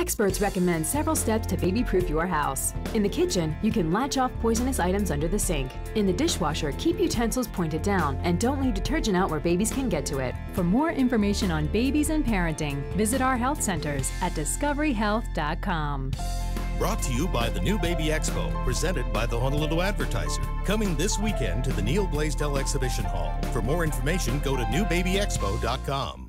Experts recommend several steps to baby-proof your house. In the kitchen, you can latch off poisonous items under the sink. In the dishwasher, keep utensils pointed down and don't leave detergent out where babies can get to it. For more information on babies and parenting, visit our health centers at discoveryhealth.com. Brought to you by the new Baby Expo, presented by the Honolulu Advertiser. Coming this weekend to the Neal Blaisdell Exhibition Hall. For more information, go to newbabyexpo.com.